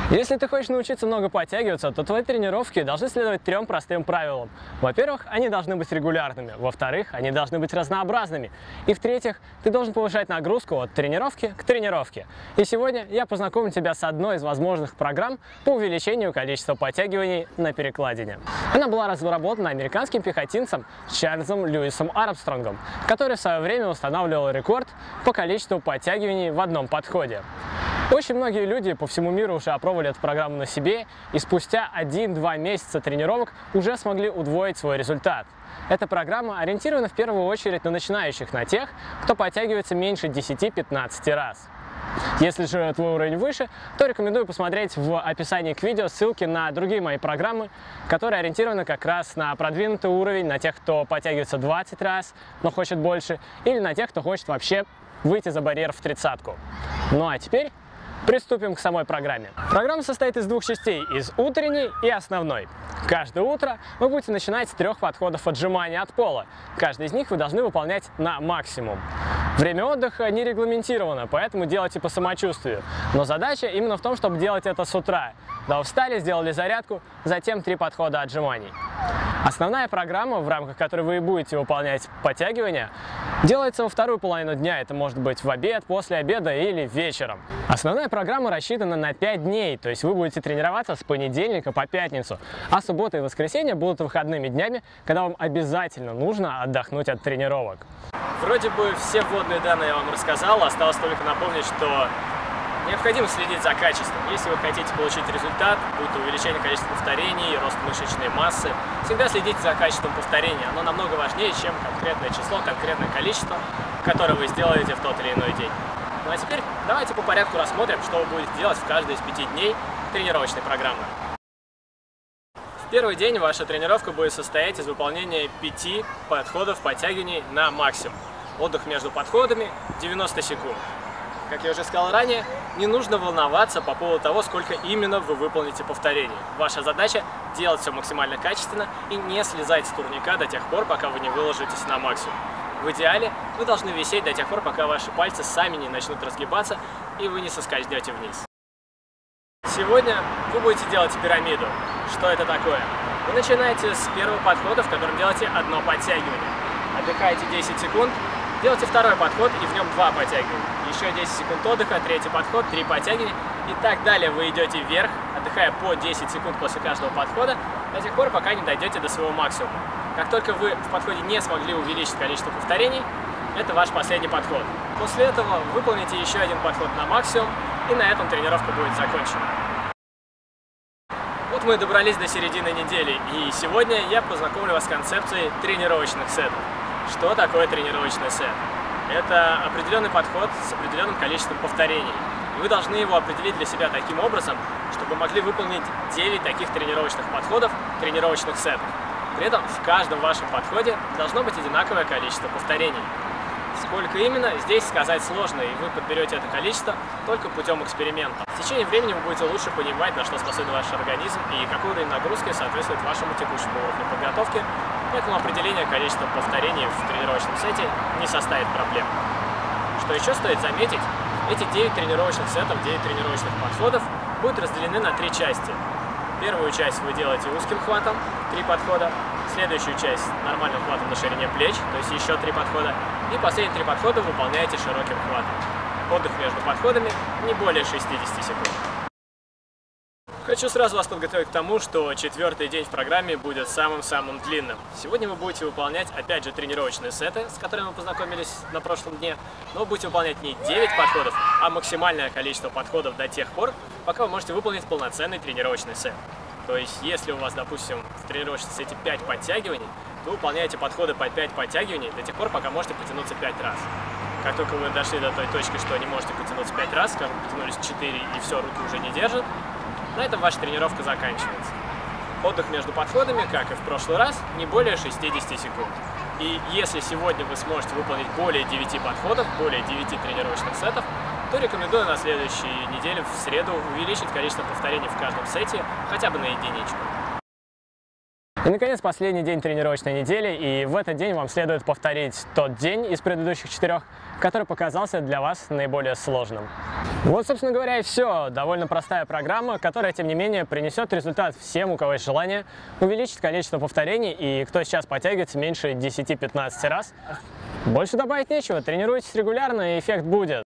Если ты хочешь научиться много подтягиваться, то твои тренировки должны следовать 3 простым правилам. Во-первых, они должны быть регулярными. Во-вторых, они должны быть разнообразными. И в-третьих, ты должен повышать нагрузку от тренировки к тренировке. И сегодня я познакомлю тебя с одной из возможных программ по увеличению количества подтягиваний на перекладине. Она была разработана американским пехотинцем Чарльзом Льюисом Армстронгом, который в свое время устанавливал рекорд по количеству подтягиваний в одном подходе. Очень многие люди по всему миру уже опробовали эту программу на себе и спустя 1-2 месяца тренировок уже смогли удвоить свой результат. Эта программа ориентирована в первую очередь на начинающих, на тех, кто подтягивается меньше 10-15 раз. Если же твой уровень выше, то рекомендую посмотреть в описании к видео ссылки на другие мои программы, которые ориентированы как раз на продвинутый уровень, на тех, кто подтягивается 20 раз, но хочет больше, или на тех, кто хочет вообще выйти за барьер в 30-ку. Ну а теперь приступим к самой программе. Программа состоит из 2 частей, из утренней и основной. Каждое утро вы будете начинать с 3 подходов отжимания от пола. Каждый из них вы должны выполнять на максимум. Время отдыха не регламентировано, поэтому делайте по самочувствию. Но задача именно в том, чтобы делать это с утра. Да, вы встали, сделали зарядку, затем 3 подхода отжиманий. Основная программа, в рамках которой вы будете выполнять подтягивания, делается во вторую половину дня. Это может быть в обед, после обеда или вечером. Основная программа рассчитана на 5 дней, то есть вы будете тренироваться с понедельника по пятницу, а суббота и воскресенье будут выходными днями, когда вам обязательно нужно отдохнуть от тренировок. Вроде бы все вводные данные я вам рассказал, осталось только напомнить, что необходимо следить за качеством. Если вы хотите получить результат, будь то увеличение количества повторений, рост мышечной массы, всегда следите за качеством повторений. Оно намного важнее, чем конкретное число, конкретное количество, которое вы сделаете в тот или иной день. Ну а теперь давайте по порядку рассмотрим, что вы будете делать в каждый из 5 дней тренировочной программы. В первый день ваша тренировка будет состоять из выполнения 5 подходов подтягиваний на максимум. Отдых между подходами 90 секунд. Как я уже сказал ранее, не нужно волноваться по поводу того, сколько именно вы выполните повторений. Ваша задача – делать все максимально качественно и не слезать с турника до тех пор, пока вы не выложитесь на максимум. В идеале вы должны висеть до тех пор, пока ваши пальцы сами не начнут разгибаться и вы не соскользнете вниз. Сегодня вы будете делать пирамиду. Что это такое? Вы начинаете с первого подхода, в котором делаете одно подтягивание. Отдыхаете 10 секунд, делаете второй подход и в нем 2 подтягивания. Еще 10 секунд отдыха, 3-й подход, 3 подтягивания и так далее. Вы идете вверх, отдыхая по 10 секунд после каждого подхода, до тех пор, пока не дойдете до своего максимума. Как только вы в подходе не смогли увеличить количество повторений, это ваш последний подход. После этого выполните еще один подход на максимум, и на этом тренировка будет закончена. Вот мы и добрались до середины недели, и сегодня я познакомлю вас с концепцией тренировочных сетов. Что такое тренировочный сет? Это определенный подход с определенным количеством повторений. И вы должны его определить для себя таким образом, чтобы могли выполнить 9 таких тренировочных подходов, тренировочных сетов. При этом в каждом вашем подходе должно быть одинаковое количество повторений. Сколько именно, здесь сказать сложно, и вы подберете это количество только путем эксперимента. В течение времени вы будете лучше понимать, на что способен ваш организм и какой уровень нагрузки соответствует вашему текущему уровню подготовки, поэтому определение количества повторений в тренировочном сете не составит проблем. Что еще стоит заметить, эти 9 тренировочных сетов, 9 тренировочных подходов будут разделены на 3 части. Первую часть вы делаете узким хватом, 3 подхода. Следующую часть нормальным хватом на ширине плеч, то есть еще 3 подхода. И последние 3 подхода выполняете широким хватом. Отдых между подходами не более 60 секунд. Хочу сразу вас подготовить к тому, что 4-й день в программе будет самым-самым длинным. Сегодня вы будете выполнять, опять же, тренировочные сеты, с которыми мы познакомились на прошлом дне. Но вы будете выполнять не 9 подходов, а максимальное количество подходов до тех пор, пока вы можете выполнить полноценный тренировочный сет. То есть, если у вас, допустим, в тренировочном сете 5 подтягиваний, то вы выполняете подходы по 5 подтягиваний до тех пор, пока можете потянуться 5 раз. Как только вы дошли до той точки, что не можете потянуться 5 раз, скажем, потянулись 4 и все, руки уже не держат, на этом ваша тренировка заканчивается. Отдых между подходами, как и в прошлый раз, не более 60 секунд. И если сегодня вы сможете выполнить более 9 подходов, более 9 тренировочных сетов, то рекомендую на следующей неделе, в среду, увеличить количество повторений в каждом сете хотя бы на единичку. И, наконец, последний день тренировочной недели, и в этот день вам следует повторить тот день из предыдущих 4, который показался для вас наиболее сложным. Вот, собственно говоря, и все. Довольно простая программа, которая, тем не менее, принесет результат всем, у кого есть желание увеличить количество повторений, и кто сейчас подтягивается меньше 10-15 раз. Больше добавить нечего, тренируйтесь регулярно, и эффект будет.